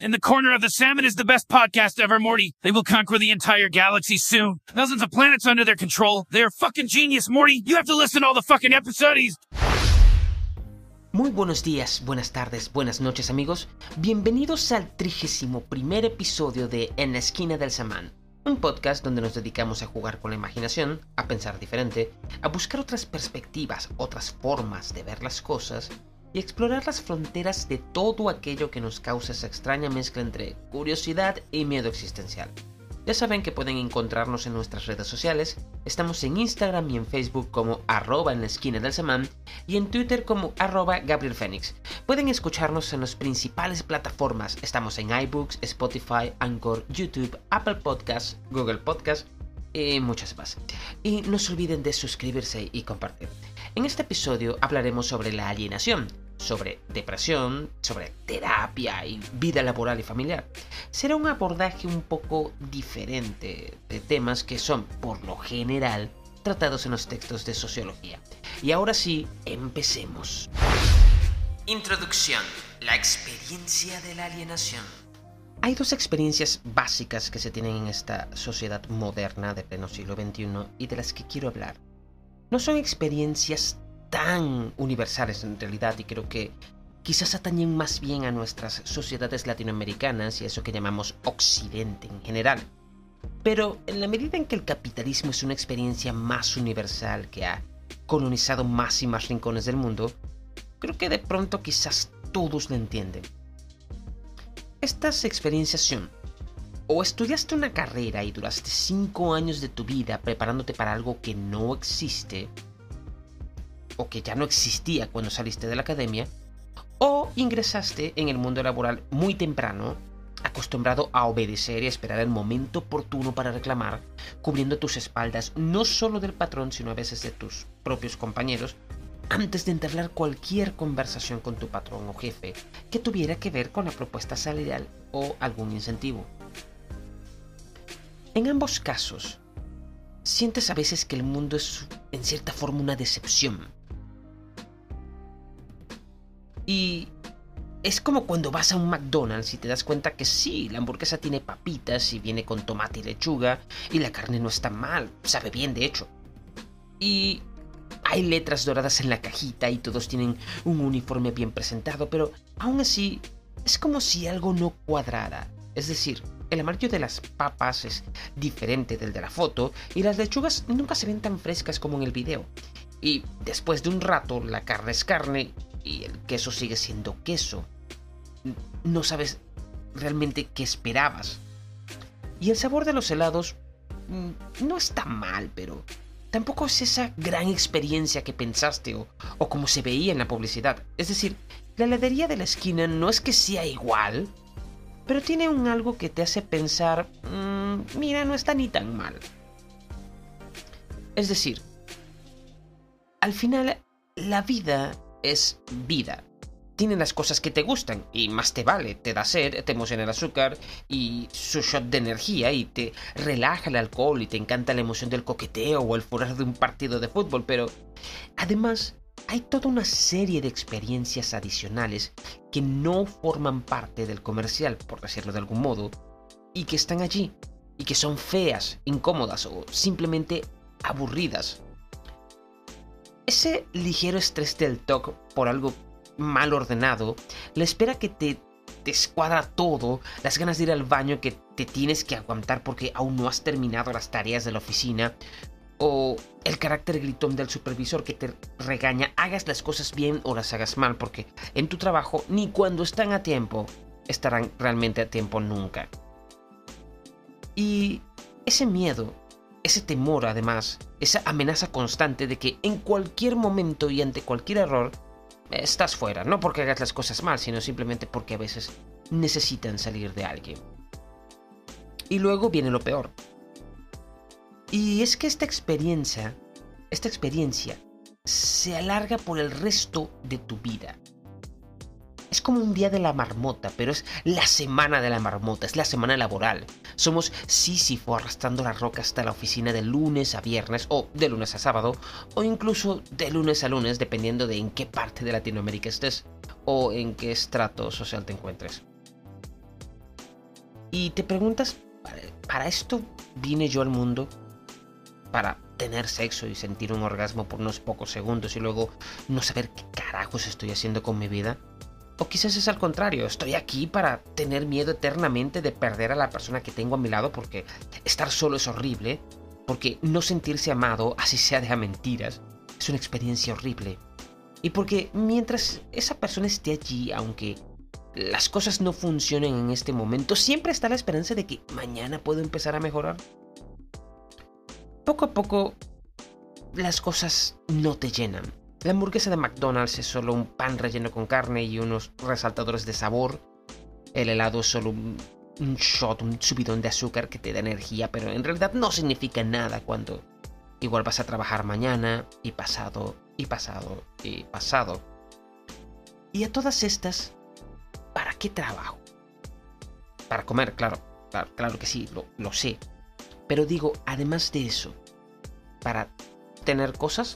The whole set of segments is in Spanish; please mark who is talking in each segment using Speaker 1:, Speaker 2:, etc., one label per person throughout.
Speaker 1: In the Corner of the Salmon is the best podcast ever, Morty. They will conquer the entire galaxy soon. Thousands of planets under their control. They are fucking genius, Morty. You have to listen to all the fucking episodes.
Speaker 2: Muy buenos días, buenas tardes, buenas noches, amigos. Bienvenidos al 31º episodio de En la Esquina del Samán, un podcast donde nos dedicamos a jugar con la imaginación, a pensar diferente, a buscar otras perspectivas, otras formas de ver las cosas y explorar las fronteras de todo aquello que nos causa esa extraña mezcla entre curiosidad y miedo existencial. Ya saben que pueden encontrarnos en nuestras redes sociales. Estamos en Instagram y en Facebook como @en la esquina del Samán y en Twitter como @GabrielFénix. Pueden escucharnos en las principales plataformas. Estamos en iBooks, Spotify, Anchor, YouTube, Apple Podcasts, Google Podcasts y muchas más. Y no se olviden de suscribirse y compartir. En este episodio hablaremos sobre la alienación, sobre depresión, sobre terapia y vida laboral y familiar. Será un abordaje un poco diferente de temas que son, por lo general, tratados en los textos de sociología. Y ahora sí, empecemos. Introducción. La experiencia de la alienación. Hay dos experiencias básicas que se tienen en esta sociedad moderna de pleno siglo XXI y de las que quiero hablar. No son experiencias tan universales en realidad y creo que quizás atañen más bien a nuestras sociedades latinoamericanas y a eso que llamamos Occidente en general. Pero en la medida en que el capitalismo es una experiencia más universal que ha colonizado más y más rincones del mundo, creo que de pronto quizás todos lo entienden. Estas experiencias son: o estudiaste una carrera y duraste 5 años de tu vida preparándote para algo que no existe, o que ya no existía cuando saliste de la academia, o ingresaste en el mundo laboral muy temprano, acostumbrado a obedecer y a esperar el momento oportuno para reclamar, cubriendo tus espaldas no solo del patrón, sino a veces de tus propios compañeros, antes de entablar cualquier conversación con tu patrón o jefe que tuviera que ver con la propuesta salarial o algún incentivo. En ambos casos, sientes a veces que el mundo es en cierta forma una decepción. Y es como cuando vas a un McDonald's y te das cuenta que sí, la hamburguesa tiene papitas y viene con tomate y lechuga y la carne no está mal, sabe bien de hecho. Y hay letras doradas en la cajita y todos tienen un uniforme bien presentado, pero aún así es como si algo no cuadrara. Es decir, el amarillo de las papas es diferente del de la foto y las lechugas nunca se ven tan frescas como en el video. Y después de un rato la carne es carne y el queso sigue siendo queso. No sabes realmente qué esperabas. Y el sabor de los helados no está mal, pero tampoco es esa gran experiencia que pensaste o como se veía en la publicidad. Es decir, la heladería de la esquina no es que sea igual, pero tiene un algo que te hace pensar, mira, no está ni tan mal. Es decir, al final la vida es vida. Tiene las cosas que te gustan y más te vale. Te da sed, te emociona el azúcar y su shot de energía y te relaja el alcohol y te encanta la emoción del coqueteo o el furor de un partido de fútbol, pero además hay toda una serie de experiencias adicionales que no forman parte del comercial, por decirlo de algún modo, y que están allí, y que son feas, incómodas o simplemente aburridas. Ese ligero estrés del TOC por algo mal ordenado, la espera que te descuadra todo, las ganas de ir al baño que te tienes que aguantar porque aún no has terminado las tareas de la oficina, o el carácter gritón del supervisor que te regaña hagas las cosas bien o las hagas mal, porque en tu trabajo ni cuando están a tiempo estarán realmente a tiempo nunca. Y ese miedo, ese temor además, esa amenaza constante de que en cualquier momento y ante cualquier error estás fuera, no porque hagas las cosas mal, sino simplemente porque a veces necesitan salir de alguien. Y luego viene lo peor. Y es que esta experiencia se alarga por el resto de tu vida. Es como un día de la marmota, pero es la semana de la marmota, es la semana laboral. Somos Sísifo arrastrando la roca hasta la oficina de lunes a viernes, o de lunes a sábado, o incluso de lunes a lunes, dependiendo de en qué parte de Latinoamérica estés, o en qué estrato social te encuentres. Y te preguntas, ¿para esto vine yo al mundo? ¿Para tener sexo y sentir un orgasmo por unos pocos segundos y luego no saber qué carajos estoy haciendo con mi vida? O quizás es al contrario, estoy aquí para tener miedo eternamente de perder a la persona que tengo a mi lado porque estar solo es horrible, porque no sentirse amado, así sea de a mentiras, es una experiencia horrible. Y porque mientras esa persona esté allí, aunque las cosas no funcionen en este momento, siempre está la esperanza de que mañana puedo empezar a mejorar. Poco a poco, las cosas no te llenan. La hamburguesa de McDonald's es solo un pan relleno con carne y unos resaltadores de sabor. El helado es solo un shot, un subidón de azúcar que te da energía, pero en realidad no significa nada cuando igual vas a trabajar mañana y pasado y pasado y pasado. Y a todas estas, ¿para qué trabajo? Para comer, claro que sí, lo sé. Pero digo, además de eso, ¿para tener cosas?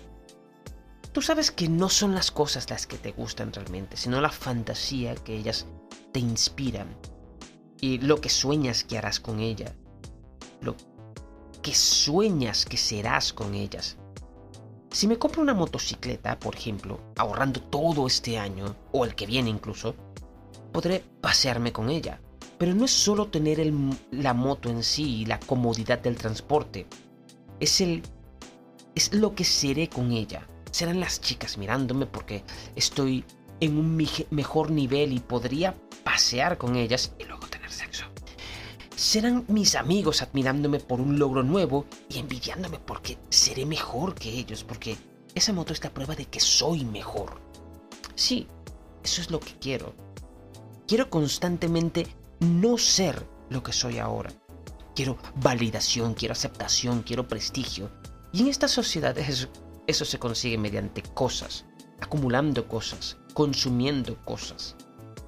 Speaker 2: Tú sabes que no son las cosas las que te gustan realmente, sino la fantasía que ellas te inspiran. Y lo que sueñas que harás con ella. Lo que sueñas que serás con ellas. Si me compro una motocicleta, por ejemplo, ahorrando todo este año, o el que viene incluso, podré pasearme con ella. Pero no es solo tener la moto en sí y la comodidad del transporte. Es lo que seré con ella. Serán las chicas mirándome porque estoy en un mejor nivel y podría pasear con ellas y luego tener sexo. Serán mis amigos admirándome por un logro nuevo y envidiándome porque seré mejor que ellos, porque esa moto es la prueba de que soy mejor. Sí, eso es lo que quiero. Quiero constantemente no ser lo que soy ahora. Quiero validación, quiero aceptación, quiero prestigio. Y en esta sociedad eso se consigue mediante cosas, acumulando cosas, consumiendo cosas.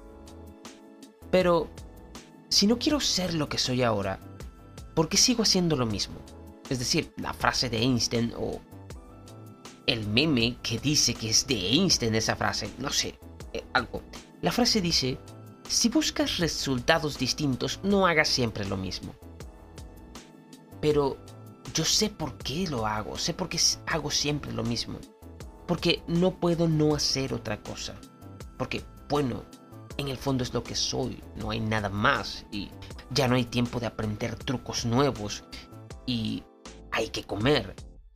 Speaker 2: Pero si no quiero ser lo que soy ahora, ¿por qué sigo haciendo lo mismo? Es decir, la frase de Einstein o el meme que dice que es de Einstein esa frase, no sé, algo. La frase dice, si buscas resultados distintos, no hagas siempre lo mismo. Pero yo sé por qué lo hago, sé por qué hago siempre lo mismo. Porque no puedo no hacer otra cosa. Porque, bueno, en el fondo es lo que soy, no hay nada más y ya no hay tiempo de aprender trucos nuevos y hay que comer.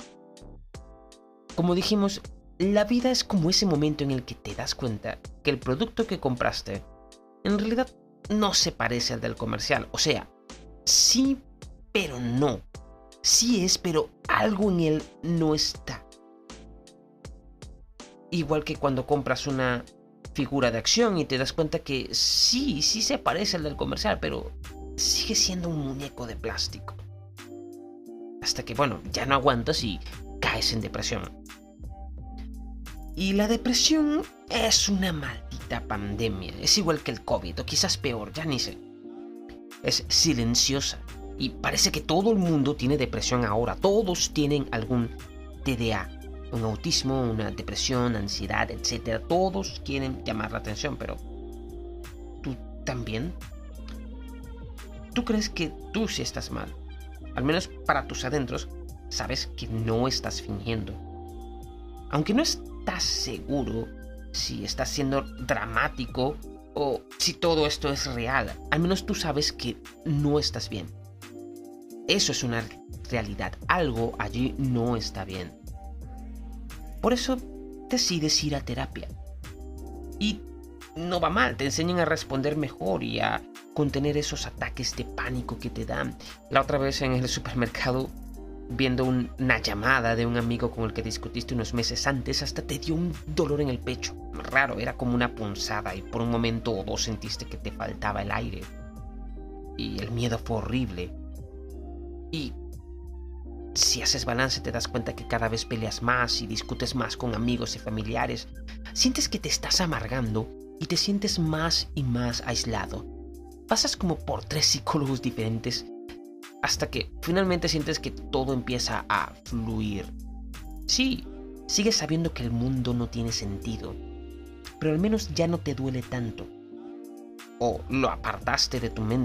Speaker 2: Como dijimos, la vida es como ese momento en el que te das cuenta que el producto que compraste en realidad no se parece al del comercial. O sea, sí, pero no. Sí es, pero algo en él no está. Igual que cuando compras una figura de acción y te das cuenta que sí se parece al del comercial, pero sigue siendo un muñeco de plástico. Hasta que, bueno, ya no aguantas y caes en depresión. Y la depresión es una maldita pandemia. Es igual que el COVID, o quizás peor, ya ni sé. Es silenciosa. Y parece que todo el mundo tiene depresión ahora. Todos tienen algún TDA. Un autismo, una depresión, ansiedad, etc. Todos quieren llamar la atención, pero ¿tú también? ¿Tú crees que tú sí estás mal? Al menos para tus adentros, sabes que no estás fingiendo. Aunque no estás seguro si estás siendo dramático o si todo esto es real, al menos tú sabes que no estás bien. Eso es una realidad. Algo allí no está bien. Por eso decides ir a terapia. Y no va mal, te enseñan a responder mejor y a contener esos ataques de pánico que te dan. La otra vez en el supermercado, viendo una llamada de un amigo con el que discutiste unos meses antes, hasta te dio un dolor en el pecho. Raro, era como una punzada y por un momento o dos sentiste que te faltaba el aire. Y el miedo fue horrible. Y si haces balance te das cuenta que cada vez peleas más y discutes más con amigos y familiares. Sientes que te estás amargando y te sientes más y más aislado. Pasas como por 3 psicólogos diferentes hasta que finalmente sientes que todo empieza a fluir. Sí, sigues sabiendo que el mundo no tiene sentido, pero al menos ya no te duele tanto. O lo apartaste de tu mente.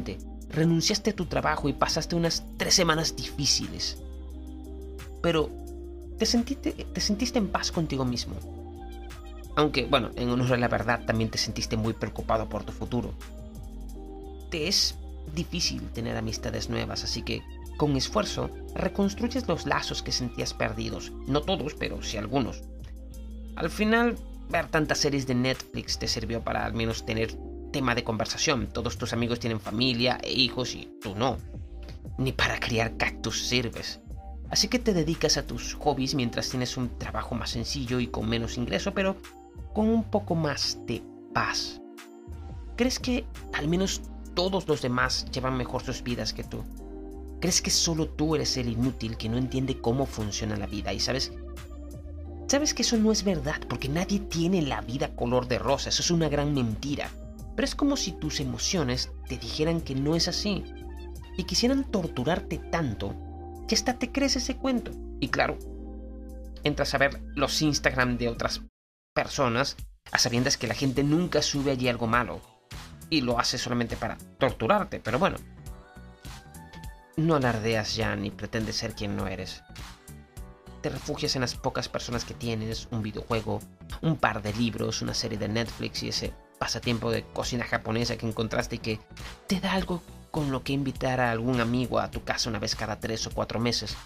Speaker 2: renunciaste a tu trabajo y pasaste unas 3 semanas difíciles. Pero te sentiste en paz contigo mismo. Aunque, bueno, en honor a la verdad, también te sentiste muy preocupado por tu futuro. Te es difícil tener amistades nuevas, así que, con esfuerzo, reconstruyes los lazos que sentías perdidos. No todos, pero sí algunos. Al final, ver tantas series de Netflix te sirvió para al menos tener tema de conversación. Todos tus amigos tienen familia e hijos y tú no. Ni para criar cactus sirves. Así que te dedicas a tus hobbies mientras tienes un trabajo más sencillo y con menos ingreso, pero con un poco más de paz. ¿Crees que al menos todos los demás llevan mejor sus vidas que tú? ¿Crees que solo tú eres el inútil que no entiende cómo funciona la vida? Y sabes que eso no es verdad, porque nadie tiene la vida color de rosa. Eso es una gran mentira. Pero es como si tus emociones te dijeran que no es así y quisieran torturarte tanto que hasta te crees ese cuento. Y claro, entras a ver los Instagram de otras personas a sabiendas que la gente nunca sube allí algo malo y lo hace solamente para torturarte. Pero bueno, no alardeas ya ni pretendes ser quien no eres. Te refugias en las pocas personas que tienes, un videojuego, un par de libros, una serie de Netflix y ese pasatiempo de cocina japonesa que encontraste y que te da algo con lo que invitar a algún amigo a tu casa una vez cada 3 o 4 meses.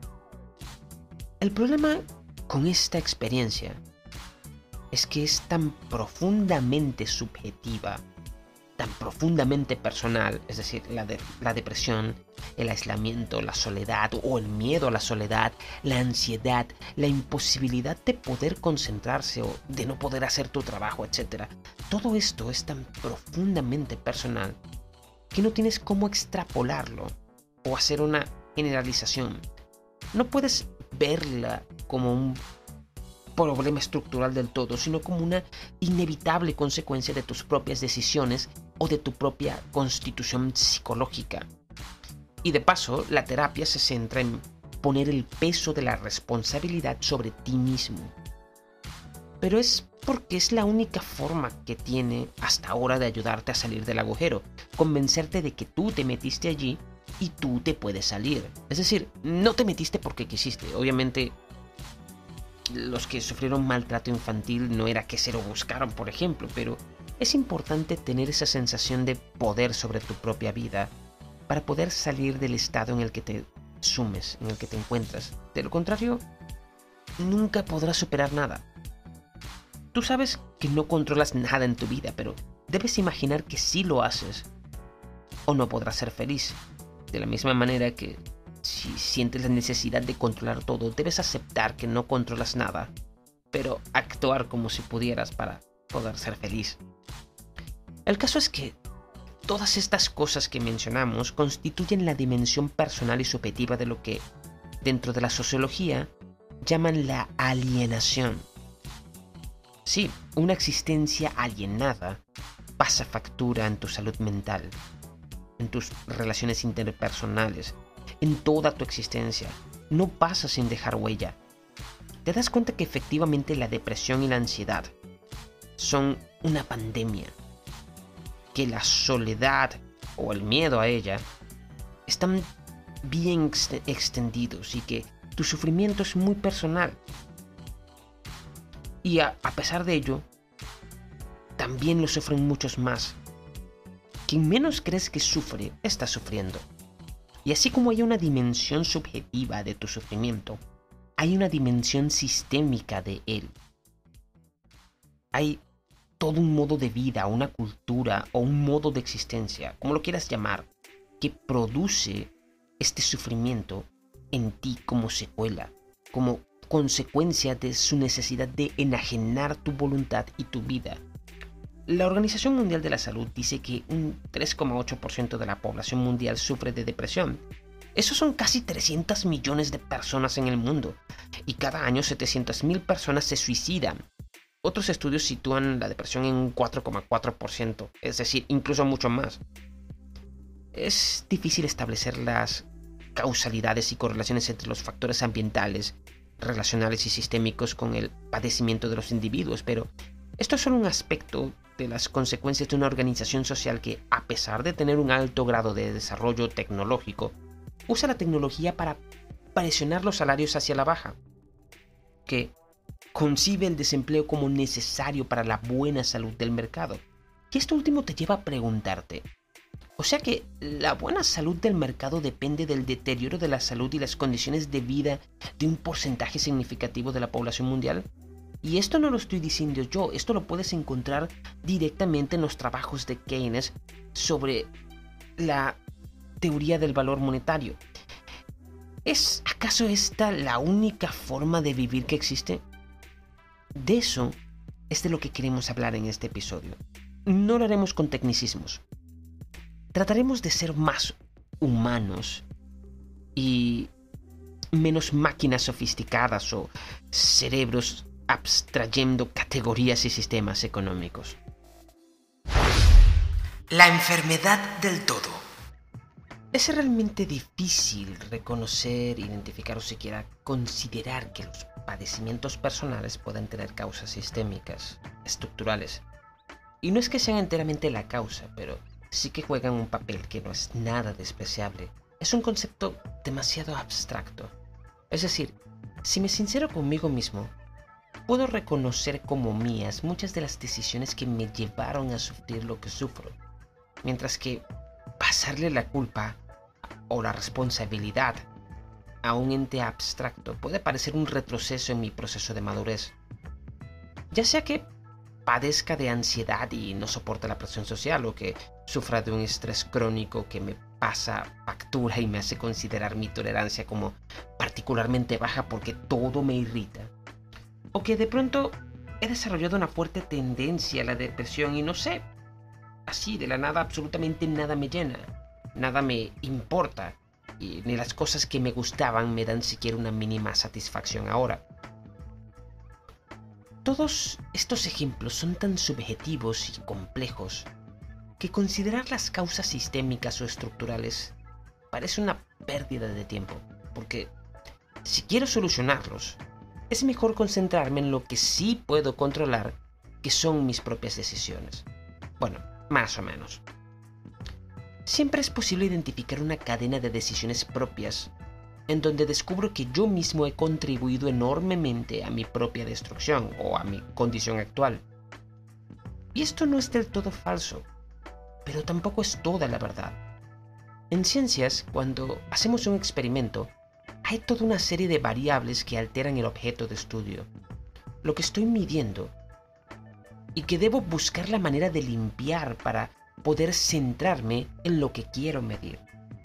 Speaker 2: El problema con esta experiencia es que es tan profundamente subjetiva, tan profundamente personal, es decir, la depresión, el aislamiento, la soledad o el miedo a la soledad, la ansiedad, la imposibilidad de poder concentrarse o de no poder hacer tu trabajo, etc. Todo esto es tan profundamente personal que no tienes cómo extrapolarlo o hacer una generalización. No puedes verla como un problema estructural del todo, sino como una inevitable consecuencia de tus propias decisiones o de tu propia constitución psicológica. Y de paso, la terapia se centra en poner el peso de la responsabilidad sobre ti mismo. Pero es porque es la única forma que tiene hasta ahora de ayudarte a salir del agujero, convencerte de que tú te metiste allí y tú te puedes salir. Es decir, no te metiste porque quisiste. Obviamente, los que sufrieron maltrato infantil no era que se lo buscaron, por ejemplo, pero es importante tener esa sensación de poder sobre tu propia vida para poder salir del estado en el que te sumes, en el que te encuentras. De lo contrario, nunca podrás superar nada. Tú sabes que no controlas nada en tu vida, pero debes imaginar que sí lo haces o no podrás ser feliz. De la misma manera que si sientes la necesidad de controlar todo, debes aceptar que no controlas nada, pero actuar como si pudieras para poder ser feliz. El caso es que todas estas cosas que mencionamos constituyen la dimensión personal y subjetiva de lo que, dentro de la sociología, llaman la alienación. Sí, una existencia alienada pasa factura en tu salud mental, en tus relaciones interpersonales, en toda tu existencia. No pasa sin dejar huella. Te das cuenta que efectivamente la depresión y la ansiedad son una pandemia, que la soledad o el miedo a ella están bien extendidos y que tu sufrimiento es muy personal. Y a pesar de ello, también lo sufren muchos más. Quien menos crees que sufre, está sufriendo. Y así como hay una dimensión subjetiva de tu sufrimiento, hay una dimensión sistémica de él. Hay todo un modo de vida, una cultura o un modo de existencia, como lo quieras llamar, que produce este sufrimiento en ti como secuela, como consecuencia de su necesidad de enajenar tu voluntad y tu vida. La Organización Mundial de la Salud dice que un 3,8% de la población mundial sufre de depresión. Esos son casi 300 millones de personas en el mundo, y cada año 700.000 personas se suicidan. Otros estudios sitúan la depresión en un 4,4%, es decir, incluso mucho más. Es difícil establecer las causalidades y correlaciones entre los factores ambientales, relacionales y sistémicos con el padecimiento de los individuos, pero esto es solo un aspecto de las consecuencias de una organización social que, a pesar de tener un alto grado de desarrollo tecnológico, usa la tecnología para presionar los salarios hacia la baja, que concibe el desempleo como necesario para la buena salud del mercado. Y esto último te lleva a preguntarte, o sea que la buena salud del mercado depende del deterioro de la salud y las condiciones de vida de un porcentaje significativo de la población mundial. Y esto no lo estoy diciendo yo, esto lo puedes encontrar directamente en los trabajos de Keynes sobre la teoría del valor monetario. ¿Es acaso esta la única forma de vivir que existe? De eso es de lo que queremos hablar en este episodio. No lo haremos con tecnicismos. Trataremos de ser más humanos y menos máquinas sofisticadas o cerebros abstrayendo categorías y sistemas económicos. La enfermedad del todo. Es realmente difícil reconocer, identificar o siquiera considerar que los padecimientos personales puedan tener causas sistémicas, estructurales. Y no es que sean enteramente la causa, pero sí que juegan un papel que no es nada despreciable. Es un concepto demasiado abstracto. Es decir, si me sincero conmigo mismo, puedo reconocer como mías muchas de las decisiones que me llevaron a sufrir lo que sufro, mientras que pasarle la culpa o la responsabilidad a un ente abstracto puede parecer un retroceso en mi proceso de madurez. Ya sea que padezca de ansiedad y no soporte la presión social, o que sufra de un estrés crónico que me pasa factura y me hace considerar mi tolerancia como particularmente baja porque todo me irrita, o que de pronto he desarrollado una fuerte tendencia a la depresión y no sé, así de la nada absolutamente nada me llena, nada me importa, y ni las cosas que me gustaban me dan siquiera una mínima satisfacción ahora. Todos estos ejemplos son tan subjetivos y complejos que considerar las causas sistémicas o estructurales parece una pérdida de tiempo, porque si quiero solucionarlos, es mejor concentrarme en lo que sí puedo controlar, que son mis propias decisiones. Bueno, más o menos. Siempre es posible identificar una cadena de decisiones propias en donde descubro que yo mismo he contribuido enormemente a mi propia destrucción o a mi condición actual. Y esto no es del todo falso, pero tampoco es toda la verdad. En ciencias, cuando hacemos un experimento, hay toda una serie de variables que alteran el objeto de estudio, lo que estoy midiendo, y que debo buscar la manera de limpiar para poder centrarme en lo que quiero medir.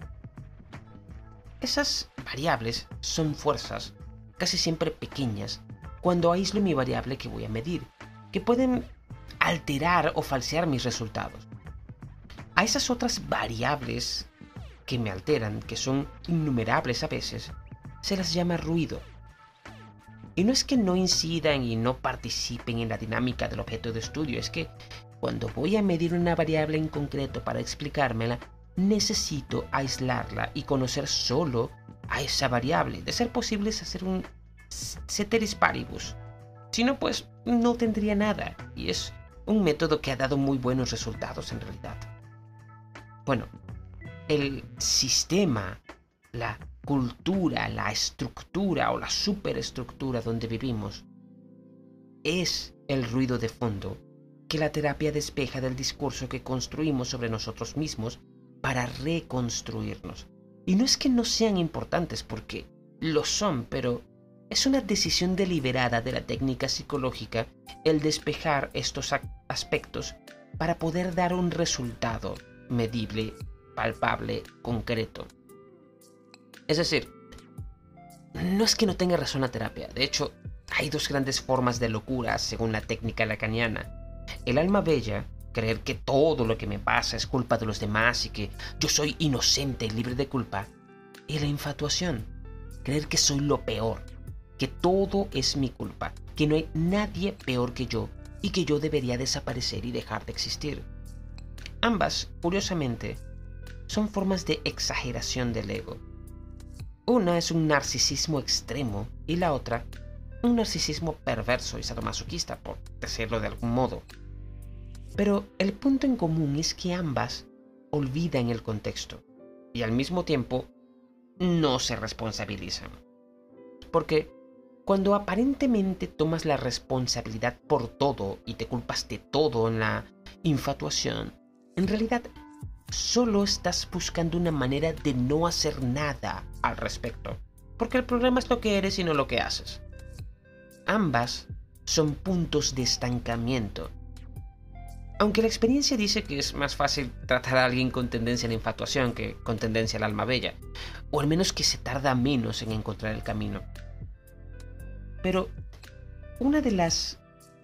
Speaker 2: Esas variables son fuerzas, casi siempre pequeñas, cuando aíslo mi variable que voy a medir, que pueden alterar o falsear mis resultados. A esas otras variables que me alteran, que son innumerables a veces, se las llama ruido. Y no es que no incidan y no participen en la dinámica del objeto de estudio, es que cuando voy a medir una variable en concreto para explicármela, necesito aislarla y conocer solo a esa variable. De ser posible es hacer un ceteris paribus. Si no, pues no tendría nada. Y es un método que ha dado muy buenos resultados en realidad. Bueno, el sistema, la cultura, la estructura o la superestructura donde vivimos es el ruido de fondo que la terapia despeja del discurso que construimos sobre nosotros mismos para reconstruirnos. Y no es que no sean importantes, porque lo son, pero es una decisión deliberada de la técnica psicológica el despejar estos aspectos para poder dar un resultado medible, palpable, concreto. Es decir, no es que no tenga razón la terapia. De hecho, hay dos grandes formas de locura según la técnica lacaniana. El alma bella, creer que todo lo que me pasa es culpa de los demás y que yo soy inocente y libre de culpa. Y la infatuación, creer que soy lo peor, que todo es mi culpa, que no hay nadie peor que yo y que yo debería desaparecer y dejar de existir. Ambas, curiosamente, son formas de exageración del ego. Una es un narcisismo extremo y la otra, un narcisismo perverso y sadomasoquista, por decirlo de algún modo. Pero el punto en común es que ambas olvidan el contexto y al mismo tiempo no se responsabilizan. Porque cuando aparentemente tomas la responsabilidad por todo y te culpas de todo en la infatuación, en realidad solo estás buscando una manera de no hacer nada al respecto. Porque el problema es lo que eres y no lo que haces. Ambas son puntos de estancamiento. Aunque la experiencia dice que es más fácil tratar a alguien con tendencia a la infatuación que con tendencia al alma bella, o al menos que se tarda menos en encontrar el camino. Pero una de las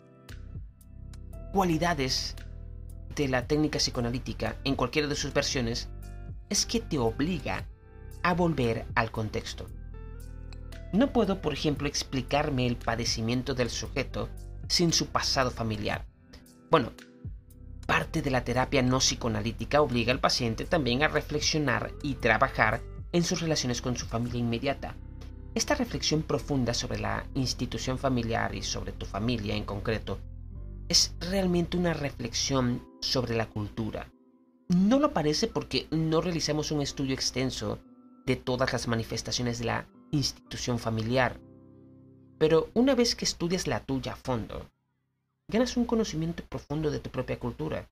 Speaker 2: cualidades de la técnica psicoanalítica en cualquiera de sus versiones es que te obliga a volver al contexto. No puedo, por ejemplo, explicarme el padecimiento del sujeto sin su pasado familiar. Bueno, parte de la terapia no psicoanalítica obliga al paciente también a reflexionar y trabajar en sus relaciones con su familia inmediata. Esta reflexión profunda sobre la institución familiar y sobre tu familia en concreto es realmente una reflexión sobre la cultura. No lo parece porque no realizamos un estudio extenso de todas las manifestaciones de la institución familiar, pero una vez que estudias la tuya a fondo, ganas un conocimiento profundo de tu propia cultura.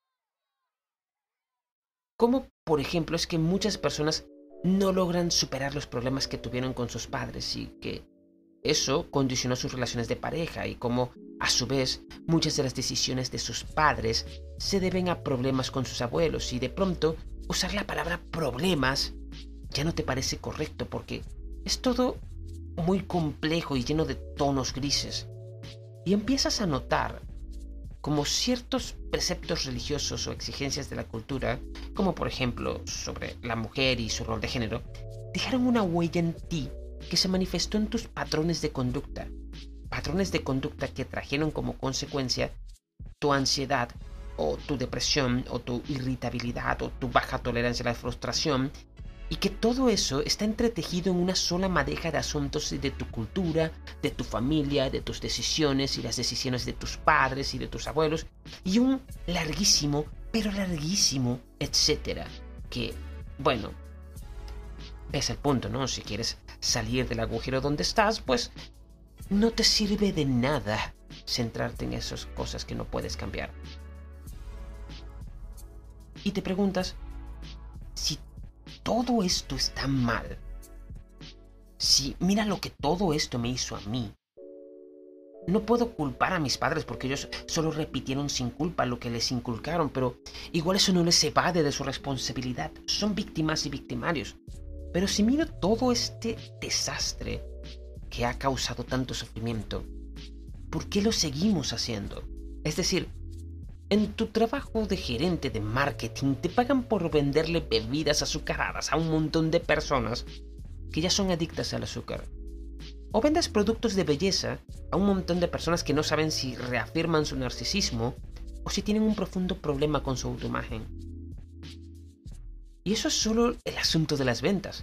Speaker 2: Como, por ejemplo, es que muchas personas no logran superar los problemas que tuvieron con sus padres y que eso condicionó sus relaciones de pareja y cómo, a su vez, muchas de las decisiones de sus padres se deben a problemas con sus abuelos y de pronto usar la palabra problemas ya no te parece correcto porque es todo muy complejo y lleno de tonos grises. Y empiezas a notar como ciertos preceptos religiosos o exigencias de la cultura, como por ejemplo sobre la mujer y su rol de género, dejaron una huella en ti que se manifestó en tus patrones de conducta que trajeron como consecuencia tu ansiedad o tu depresión o tu irritabilidad o tu baja tolerancia a la frustración, y que todo eso está entretejido en una sola madeja de asuntos de tu cultura, de tu familia, de tus decisiones y las decisiones de tus padres y de tus abuelos, y un larguísimo, pero larguísimo, etcétera. Que, bueno, es el punto, ¿no? Si quieres salir del agujero donde estás, pues no te sirve de nada centrarte en esas cosas que no puedes cambiar. Y te preguntas, si todo esto está mal, si mira lo que todo esto me hizo a mí, no puedo culpar a mis padres porque ellos solo repitieron sin culpa lo que les inculcaron, pero igual eso no les evade de su responsabilidad. Son víctimas y victimarios. Pero si miro todo este desastre que ha causado tanto sufrimiento, ¿por qué lo seguimos haciendo? Es decir, en tu trabajo de gerente de marketing te pagan por venderle bebidas azucaradas a un montón de personas que ya son adictas al azúcar. O vendes productos de belleza a un montón de personas que no saben si reafirman su narcisismo o si tienen un profundo problema con su autoimagen. Y eso es solo el asunto de las ventas.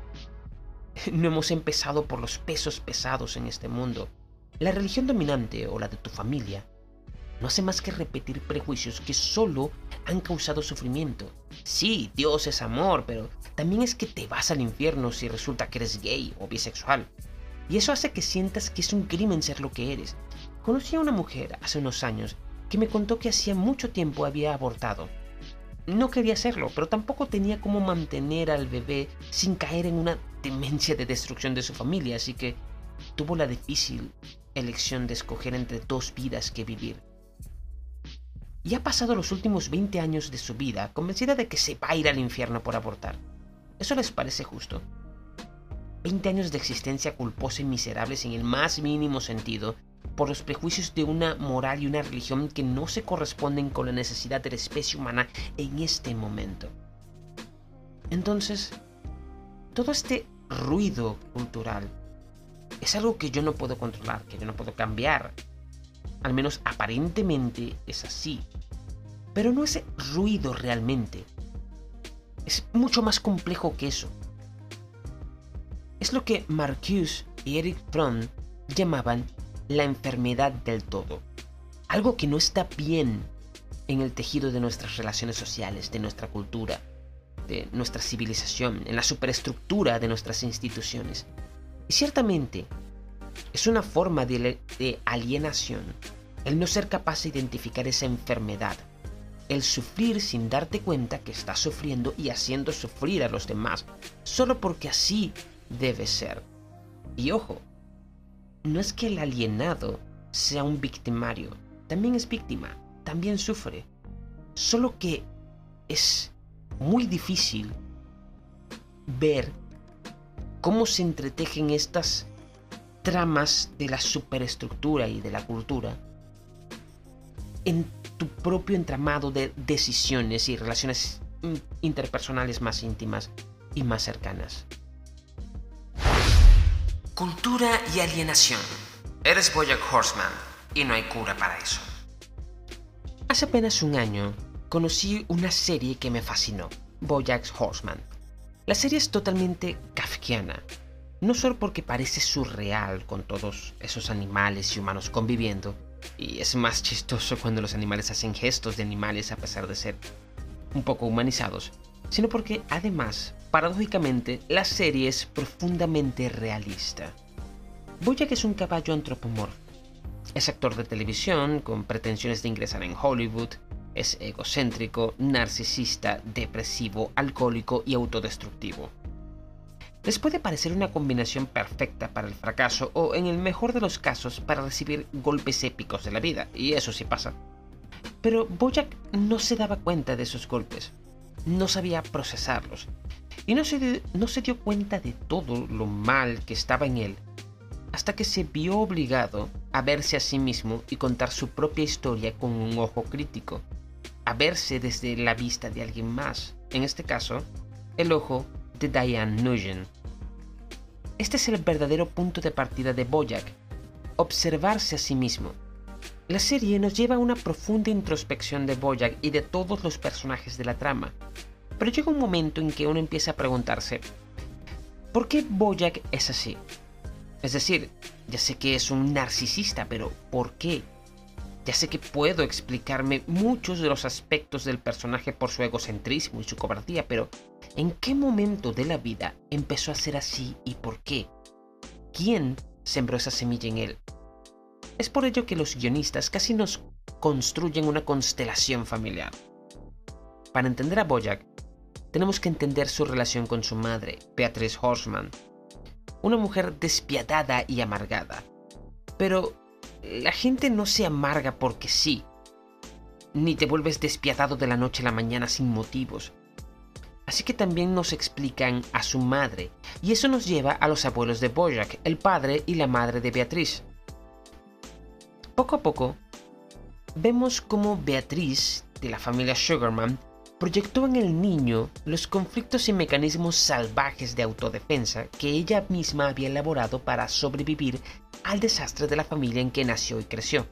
Speaker 2: No hemos empezado por los pesos pesados en este mundo. La religión dominante o la de tu familia no hace más que repetir prejuicios que solo han causado sufrimiento. Sí, Dios es amor, pero también es que te vas al infierno si resulta que eres gay o bisexual. Y eso hace que sientas que es un crimen ser lo que eres. Conocí a una mujer hace unos años que me contó que hacía mucho tiempo había abortado. No quería hacerlo, pero tampoco tenía cómo mantener al bebé sin caer en una demencia de destrucción de su familia, así que tuvo la difícil elección de escoger entre dos vidas que vivir. Y ha pasado los últimos 20 años de su vida convencida de que se va a ir al infierno por abortar. ¿Eso les parece justo? 20 años de existencia culposa y miserable sin el más mínimo sentido por los prejuicios de una moral y una religión que no se corresponden con la necesidad de la especie humana en este momento. Entonces, todo este ruido cultural es algo que yo no puedo controlar, que yo no puedo cambiar. Al menos aparentemente es así. Pero no es ruido realmente. Es mucho más complejo que eso. Es lo que Marcuse y Eric Fromm llamaban la enfermedad del todo. Algo que no está bien en el tejido de nuestras relaciones sociales, de nuestra cultura, de nuestra civilización, en la superestructura de nuestras instituciones. Y ciertamente, es una forma de alienación el no ser capaz de identificar esa enfermedad, el sufrir sin darte cuenta que estás sufriendo y haciendo sufrir a los demás, solo porque así debe ser. Y ojo, no es que el alienado sea un victimario, también es víctima, también sufre, solo que es muy difícil ver cómo se entretejen estas tramas de la superestructura y de la cultura en tu propio entramado de decisiones y relaciones interpersonales más íntimas y más cercanas. Cultura y alienación. Eres BoJack Horseman y no hay cura para eso. Hace apenas un año conocí una serie que me fascinó, BoJack Horseman. La serie es totalmente kafkiana, no solo porque parece surreal con todos esos animales y humanos conviviendo, y es más chistoso cuando los animales hacen gestos de animales a pesar de ser un poco humanizados, sino porque además, paradójicamente, la serie es profundamente realista. BoJack es un caballo antropomorfo. Es actor de televisión con pretensiones de ingresar en Hollywood. Es egocéntrico, narcisista, depresivo, alcohólico y autodestructivo. Les puede parecer una combinación perfecta para el fracaso o, en el mejor de los casos, para recibir golpes épicos de la vida, y eso sí pasa. Pero BoJack no se daba cuenta de esos golpes, no sabía procesarlos, y no se dio cuenta de todo lo mal que estaba en él, hasta que se vio obligado a verse a sí mismo y contar su propia historia con un ojo crítico, a verse desde la vista de alguien más, en este caso, el ojo de Diane Nugent. Este es el verdadero punto de partida de BoJack, observarse a sí mismo. La serie nos lleva a una profunda introspección de BoJack y de todos los personajes de la trama, pero llega un momento en que uno empieza a preguntarse, ¿por qué BoJack es así? Es decir, ya sé que es un narcisista, pero ¿por qué? Ya sé que puedo explicarme muchos de los aspectos del personaje por su egocentrismo y su cobardía, pero ¿en qué momento de la vida empezó a ser así y por qué? ¿Quién sembró esa semilla en él? Es por ello que los guionistas casi nos construyen una constelación familiar. Para entender a BoJack, tenemos que entender su relación con su madre, Beatrice Horseman, una mujer despiadada y amargada. Pero la gente no se amarga porque sí, ni te vuelves despiadado de la noche a la mañana sin motivos. Así que también nos explican a su madre, y eso nos lleva a los abuelos de BoJack, el padre y la madre de Beatrice. Poco a poco, vemos cómo Beatrice, de la familia Sugarman, proyectó en el niño los conflictos y mecanismos salvajes de autodefensa que ella misma había elaborado para sobrevivir al desastre de la familia en que nació y creció.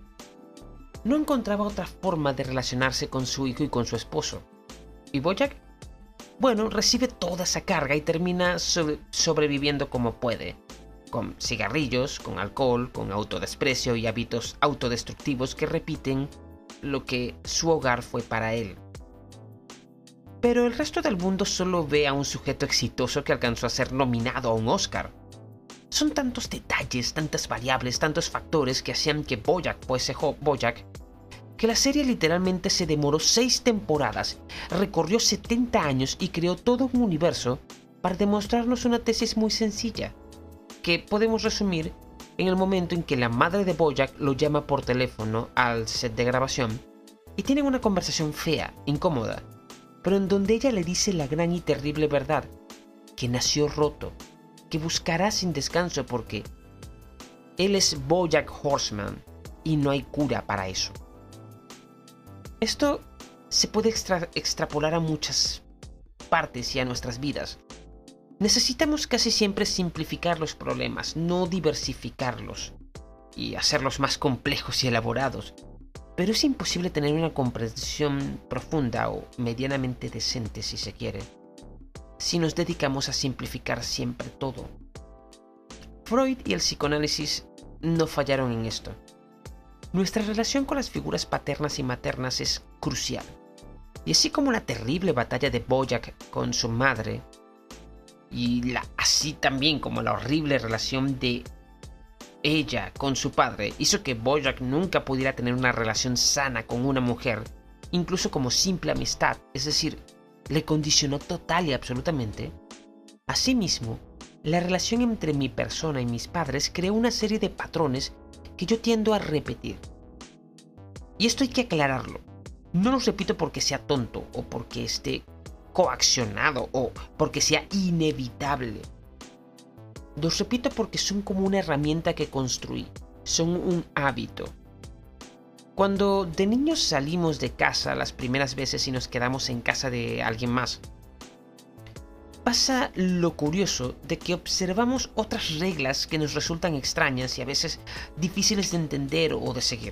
Speaker 2: No encontraba otra forma de relacionarse con su hijo y con su esposo. ¿Y BoJack? Bueno, recibe toda esa carga y termina sobreviviendo como puede, con cigarrillos, con alcohol, con autodesprecio y hábitos autodestructivos que repiten lo que su hogar fue para él. Pero el resto del mundo solo ve a un sujeto exitoso que alcanzó a ser nominado a un Oscar. Son tantos detalles, tantas variables, tantos factores que hacían que BoJack fuese BoJack, que la serie literalmente se demoró 6 temporadas, recorrió 70 años y creó todo un universo para demostrarnos una tesis muy sencilla, que podemos resumir en el momento en que la madre de BoJack lo llama por teléfono al set de grabación y tienen una conversación fea, incómoda, pero en donde ella le dice la gran y terrible verdad, que nació roto, que buscará sin descanso porque él es BoJack Horseman y no hay cura para eso. Esto se puede extrapolar a muchas partes y a nuestras vidas. Necesitamos casi siempre simplificar los problemas, no diversificarlos y hacerlos más complejos y elaborados. Pero es imposible tener una comprensión profunda o medianamente decente, si se quiere, si nos dedicamos a simplificar siempre todo. Freud y el psicoanálisis no fallaron en esto. Nuestra relación con las figuras paternas y maternas es crucial. Y así como la terrible batalla de Bojack con su madre, y así también como la horrible relación de ella con su padre hizo que Bojack nunca pudiera tener una relación sana con una mujer, incluso como simple amistad, es decir, le condicionó total y absolutamente. Asimismo, la relación entre mi persona y mis padres creó una serie de patrones que yo tiendo a repetir. Y esto hay que aclararlo. No lo repito porque sea tonto o porque esté coaccionado o porque sea inevitable. Los repito porque son como una herramienta que construí, son un hábito. Cuando de niños salimos de casa las primeras veces y nos quedamos en casa de alguien más, pasa lo curioso de que observamos otras reglas que nos resultan extrañas y a veces difíciles de entender o de seguir.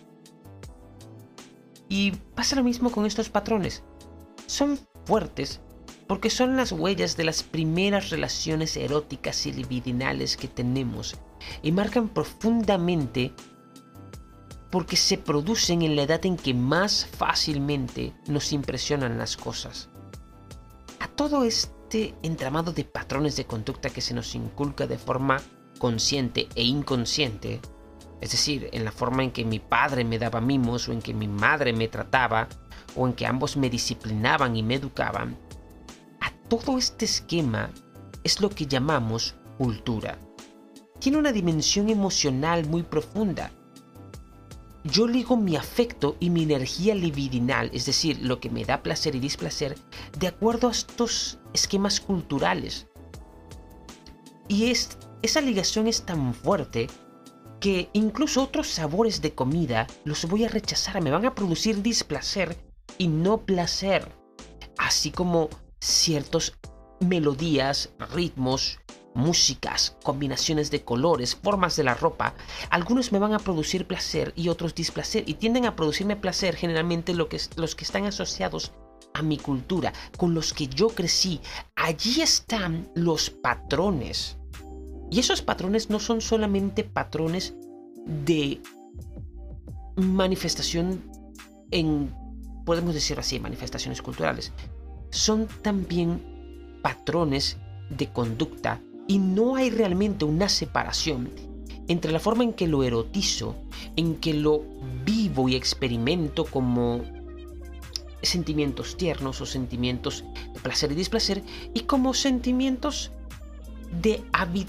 Speaker 2: Y pasa lo mismo con estos patrones. Son fuertes porque son las huellas de las primeras relaciones eróticas y libidinales que tenemos y marcan profundamente porque se producen en la edad en que más fácilmente nos impresionan las cosas. A todo este entramado de patrones de conducta que se nos inculca de forma consciente e inconsciente, es decir, en la forma en que mi padre me daba mimos o en que mi madre me trataba o en que ambos me disciplinaban y me educaban, a todo este esquema es lo que llamamos cultura. Tiene una dimensión emocional muy profunda. Yo ligo mi afecto y mi energía libidinal, es decir, lo que me da placer y displacer, de acuerdo a estos esquemas culturales. Y esa ligación es tan fuerte que incluso otros sabores de comida los voy a rechazar, me van a producir displacer y no placer. Así como ciertas melodías, ritmos, músicas, combinaciones de colores, formas de la ropa, algunos me van a producir placer y otros displacer, y tienden a producirme placer generalmente los que están asociados a mi cultura, con los que yo crecí. Allí están los patrones. Y esos patrones no son solamente patrones de manifestación podemos decirlo así, manifestaciones culturales. Son también patrones de conducta y no hay realmente una separación entre la forma en que lo erotizo, en que lo vivo y experimento como sentimientos tiernos o sentimientos de placer y displacer y como sentimientos de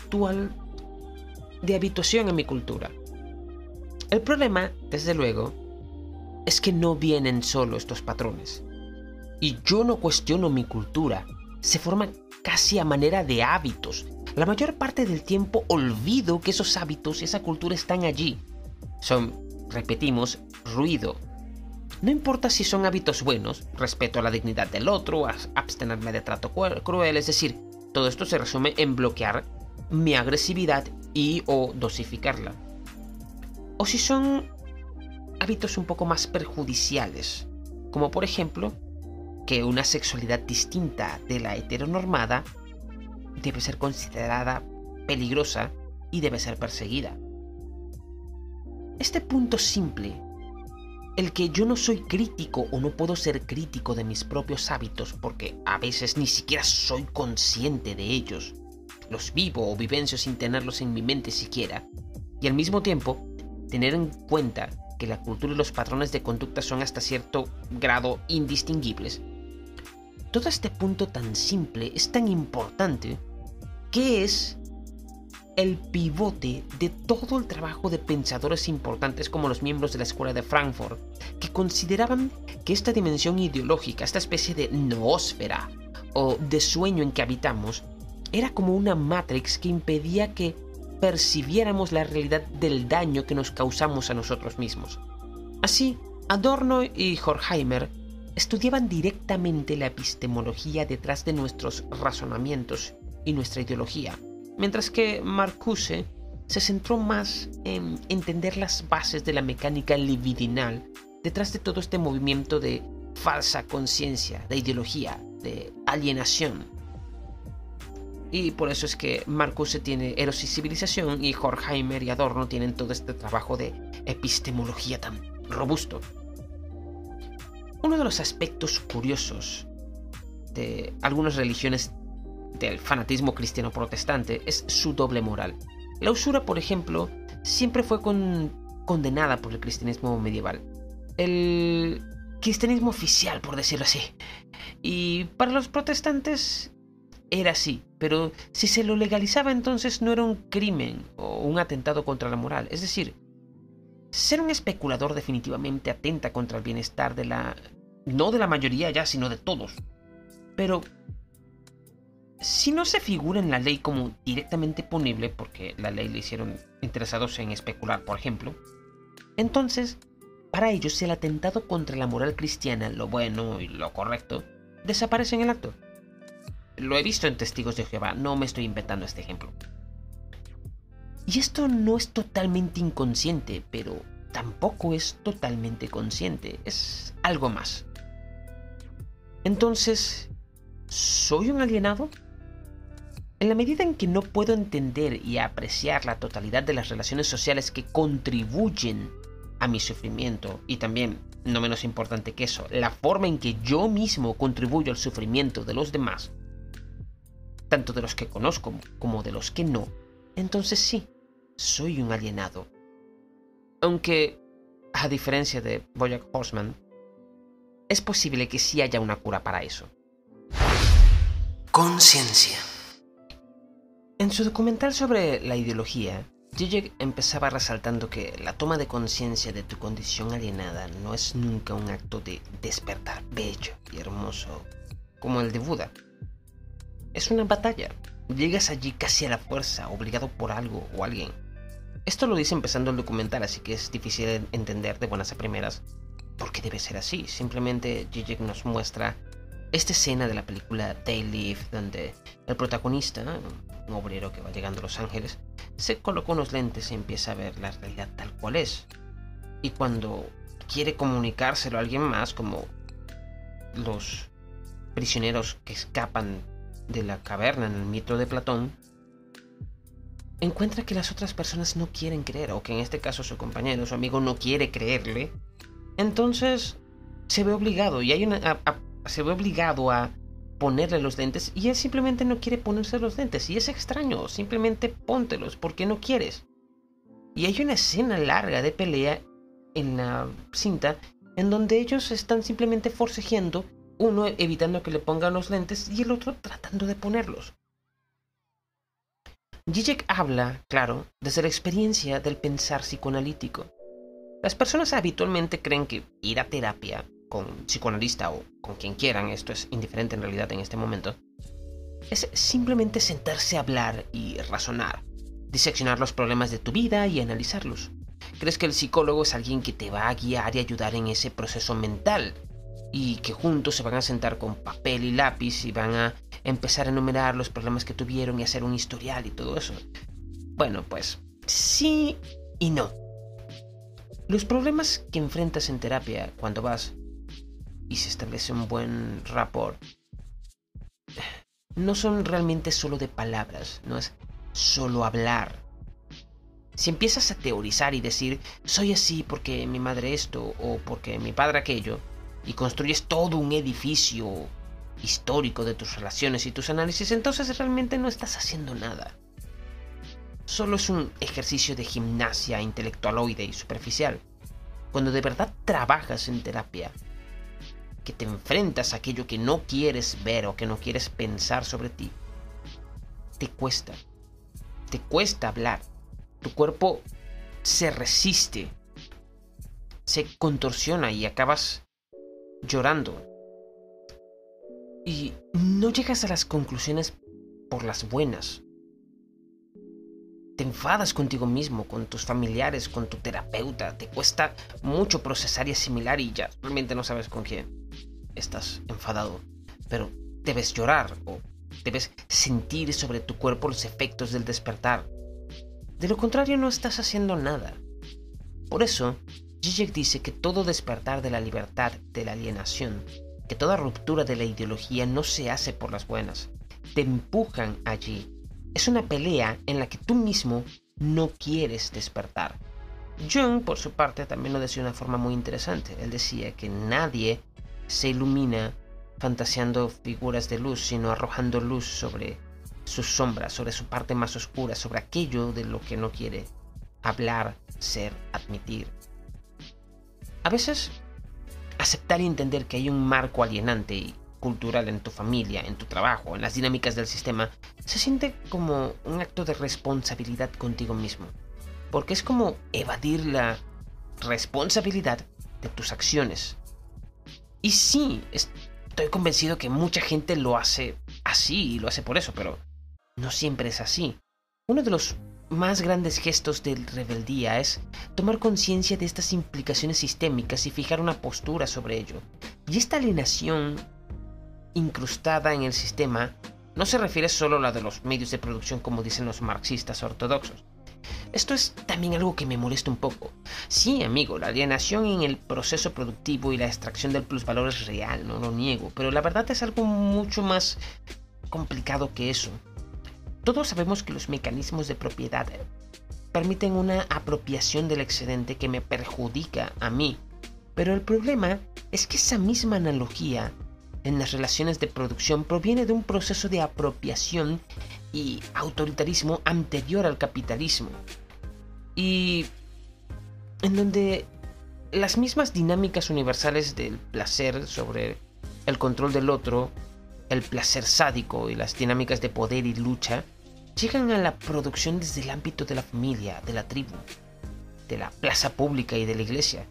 Speaker 2: habituación en mi cultura. El problema, desde luego, es que no vienen solo estos patrones. Y yo no cuestiono mi cultura, se forman casi a manera de hábitos. La mayor parte del tiempo olvido que esos hábitos y esa cultura están allí. Son, repetimos, ruido. No importa si son hábitos buenos, respeto a la dignidad del otro, abstenerme de trato cruel, es decir, todo esto se resume en bloquear mi agresividad y o dosificarla. O si son hábitos un poco más perjudiciales, como por ejemplo, que una sexualidad distinta de la heteronormada debe ser considerada peligrosa y debe ser perseguida. Este punto simple, el que yo no soy crítico o no puedo ser crítico de mis propios hábitos porque a veces ni siquiera soy consciente de ellos, los vivo o vivencio sin tenerlos en mi mente siquiera, y al mismo tiempo tener en cuenta que la cultura y los patrones de conducta son hasta cierto grado indistinguibles. Todo este punto tan simple es tan importante que es el pivote de todo el trabajo de pensadores importantes como los miembros de la Escuela de Frankfurt, que consideraban que esta dimensión ideológica, esta especie de noósfera o de sueño en que habitamos, era como una matrix que impedía que percibiéramos la realidad del daño que nos causamos a nosotros mismos. Así, Adorno y Horkheimer estudiaban directamente la epistemología detrás de nuestros razonamientos y nuestra ideología, mientras que Marcuse se centró más en entender las bases de la mecánica libidinal detrás de todo este movimiento de falsa conciencia, de ideología, de alienación. Y por eso es que Marcuse tiene Eros y Civilización y Horkheimer y Adorno tienen todo este trabajo de epistemología tan robusto. Uno de los aspectos curiosos de algunas religiones del fanatismo cristiano protestante es su doble moral. La usura, por ejemplo, siempre fue condenada por el cristianismo medieval. El cristianismo oficial, por decirlo así. Y para los protestantes era así, pero si se lo legalizaba entonces no era un crimen o un atentado contra la moral. Es decir, ser un especulador definitivamente atenta contra el bienestar no de la mayoría ya, sino de todos. Pero si no se figura en la ley como directamente punible, porque la ley le hicieron interesados en especular, por ejemplo, entonces, para ellos el atentado contra la moral cristiana, lo bueno y lo correcto, desaparece en el acto. Lo he visto en Testigos de Jehová, no me estoy inventando este ejemplo. Y esto no es totalmente inconsciente, pero tampoco es totalmente consciente, es algo más. Entonces, ¿soy un alienado? En la medida en que no puedo entender y apreciar la totalidad de las relaciones sociales que contribuyen a mi sufrimiento, y también, no menos importante que eso, la forma en que yo mismo contribuyo al sufrimiento de los demás, tanto de los que conozco como de los que no, entonces sí, soy un alienado. Aunque, a diferencia de BoJack Horseman, es posible que sí haya una cura para eso. Conciencia. En su documental sobre la ideología, Zizek empezaba resaltando que la toma de conciencia de tu condición alienada no es nunca un acto de despertar bello y hermoso como el de Buda. Es una batalla. Llegas allí casi a la fuerza, obligado por algo o alguien. Esto lo dice empezando el documental, así que es difícil de entender de buenas a primeras por qué debe ser así. Simplemente Zizek nos muestra esta escena de la película They Live, donde el protagonista, un obrero que va llegando a Los Ángeles, se coloca unos lentes y empieza a ver la realidad tal cual es. Y cuando quiere comunicárselo a alguien más, como los prisioneros que escapan de la caverna en el mito de Platón, encuentra que las otras personas no quieren creer, o que en este caso su compañero, su amigo, no quiere creerle. Entonces se ve obligado a ponerle los lentes, y él simplemente no quiere ponerse los lentes. Y es extraño, simplemente póntelos porque no quieres. Y hay una escena larga de pelea en la cinta en donde ellos están simplemente forcejeando, uno evitando que le pongan los lentes y el otro tratando de ponerlos. Zizek habla, claro, desde la experiencia del pensar psicoanalítico. Las personas habitualmente creen que ir a terapia con psicoanalista o con quien quieran, esto es indiferente en realidad en este momento, es simplemente sentarse a hablar y razonar, diseccionar los problemas de tu vida y analizarlos. Crees que el psicólogo es alguien que te va a guiar y ayudar en ese proceso mental, y que juntos se van a sentar con papel y lápiz y van a empezar a enumerar los problemas que tuvieron y hacer un historial y todo eso. Bueno, pues sí y no. Los problemas que enfrentas en terapia cuando vas y se establece un buen rapport no son realmente solo de palabras, no es solo hablar. Si empiezas a teorizar y decir, soy así porque mi madre esto o porque mi padre aquello, y construyes todo un edificio histórico de tus relaciones y tus análisis, entonces realmente no estás haciendo nada. Solo es un ejercicio de gimnasia intelectualoide y superficial. Cuando de verdad trabajas en terapia, que te enfrentas a aquello que no quieres ver o que no quieres pensar sobre ti, te cuesta hablar. Tu cuerpo se resiste, se contorsiona y acabas llorando. Y no llegas a las conclusiones por las buenas. Te enfadas contigo mismo, con tus familiares, con tu terapeuta. Te cuesta mucho procesar y asimilar y ya realmente no sabes con quién estás enfadado. Pero debes llorar o debes sentir sobre tu cuerpo los efectos del despertar. De lo contrario no estás haciendo nada. Por eso, Zizek dice que todo despertar de la libertad, de la alienación, que toda ruptura de la ideología no se hace por las buenas. Te empujan allí. Es una pelea en la que tú mismo no quieres despertar. Jung, por su parte, también lo decía de una forma muy interesante. Él decía que nadie se ilumina fantaseando figuras de luz, sino arrojando luz sobre sus sombras, sobre su parte más oscura, sobre aquello de lo que no quiere hablar, ser, admitir. A veces, aceptar y entender que hay un marco alienante y cultural en tu familia, en tu trabajo, en las dinámicas del sistema, se siente como un acto de responsabilidad contigo mismo. Porque es como evadir la responsabilidad de tus acciones. Y sí, estoy convencido que mucha gente lo hace así y lo hace por eso, pero no siempre es así. Uno de los más grandes gestos de rebeldía es tomar conciencia de estas implicaciones sistémicas y fijar una postura sobre ello. Y esta alienación incrustada en el sistema no se refiere solo a la de los medios de producción como dicen los marxistas ortodoxos. Esto es también algo que me molesta un poco. Sí, amigo, la alienación en el proceso productivo y la extracción del plusvalor es real, no lo niego, pero la verdad es algo mucho más complicado que eso. Todos sabemos que los mecanismos de propiedad permiten una apropiación del excedente que me perjudica a mí, pero el problema es que esa misma analogía en las relaciones de producción proviene de un proceso de apropiación y autoritarismo anterior al capitalismo, y en donde las mismas dinámicas universales del placer sobre el control del otro, el placer sádico y las dinámicas de poder y lucha llegan a la producción desde el ámbito de la familia, de la tribu, de la plaza pública y de la iglesia.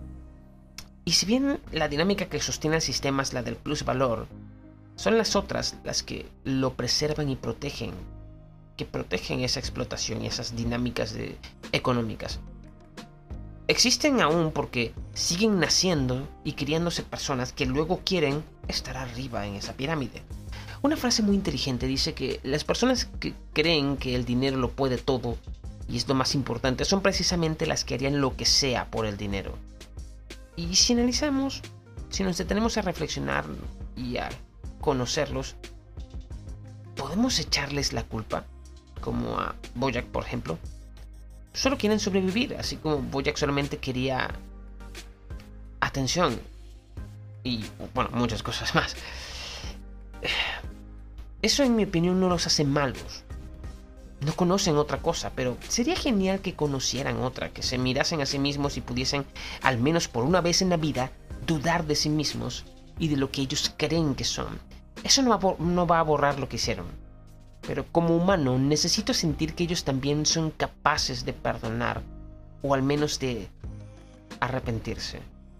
Speaker 2: Y si bien la dinámica que sostiene el sistema es la del plusvalor, son las otras las que lo preservan y protegen, que protegen esa explotación y esas dinámicas económicas. Existen aún porque siguen naciendo y criándose personas que luego quieren estar arriba en esa pirámide. Una frase muy inteligente dice que las personas que creen que el dinero lo puede todo y es lo más importante son precisamente las que harían lo que sea por el dinero. Y si analizamos, si nos detenemos a reflexionar y a conocerlos, ¿podemos echarles la culpa? Como a Bojack, por ejemplo. Solo quieren sobrevivir, así como Bojack solamente quería atención y, bueno, muchas cosas más. Eso, en mi opinión, no los hace malos. No conocen otra cosa, pero sería genial que conocieran otra, que se mirasen a sí mismos y pudiesen, al menos por una vez en la vida, dudar de sí mismos y de lo que ellos creen que son. Eso no va a borrar lo que hicieron. Pero como humano necesito sentir que ellos también son capaces de perdonar, o al menos de arrepentirse.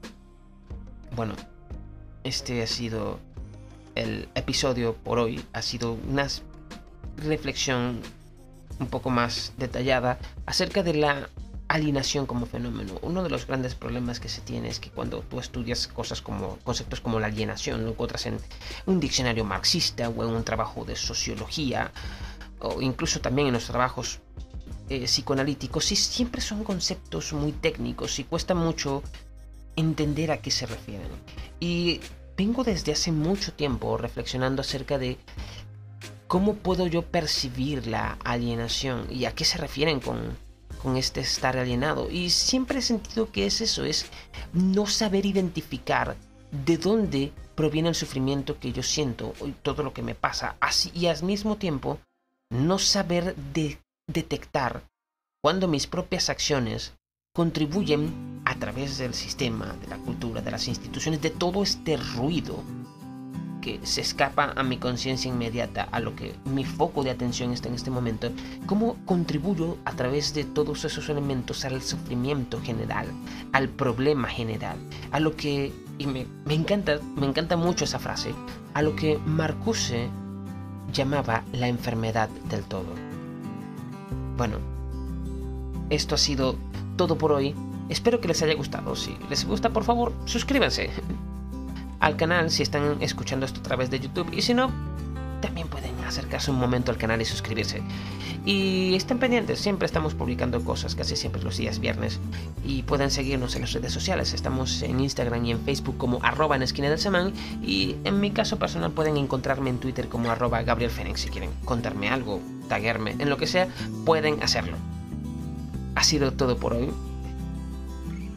Speaker 2: Bueno, este ha sido el episodio por hoy. Ha sido una reflexión un poco más detallada acerca de la alienación como fenómeno. Uno de los grandes problemas que se tiene es que cuando tú estudias conceptos como la alienación, lo encuentras en un diccionario marxista o en un trabajo de sociología o incluso también en los trabajos psicoanalíticos, y siempre son conceptos muy técnicos y cuesta mucho entender a qué se refieren. Y vengo desde hace mucho tiempo reflexionando acerca de cómo puedo yo percibir la alienación y a qué se refieren con este estar alienado. Y siempre he sentido que es eso, es no saber identificar de dónde proviene el sufrimiento que yo siento y todo lo que me pasa. Así, y al mismo tiempo, no saber detectar cuando mis propias acciones contribuyen a través del sistema, de la cultura, de las instituciones, de todo este ruido que se escapa a mi conciencia inmediata, a lo que mi foco de atención está en este momento, cómo contribuyo a través de todos esos elementos al sufrimiento general, al problema general, a lo que, y me encanta mucho esa frase, a lo que Marcuse llamaba la enfermedad del todo. Bueno, esto ha sido todo por hoy. Espero que les haya gustado. Si les gusta, por favor, suscríbanse al canal si están escuchando esto a través de YouTube, y si no, también pueden acercarse un momento al canal y suscribirse. Y estén pendientes, siempre estamos publicando cosas, casi siempre los días viernes, y pueden seguirnos en las redes sociales. Estamos en Instagram y en Facebook como @enesquinadelsemán, y en mi caso personal pueden encontrarme en Twitter como @GabrielFenix. Si quieren contarme algo, taguearme, en lo que sea, pueden hacerlo. Ha sido todo por hoy.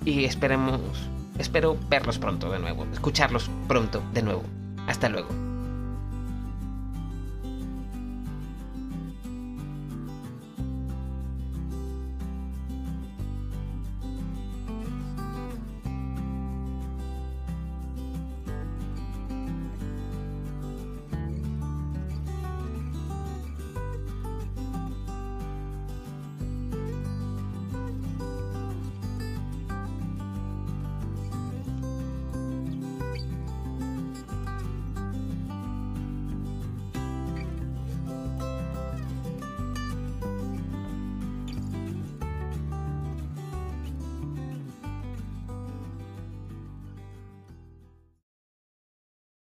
Speaker 2: y espero verlos pronto de nuevo, escucharlos pronto de nuevo. Hasta luego.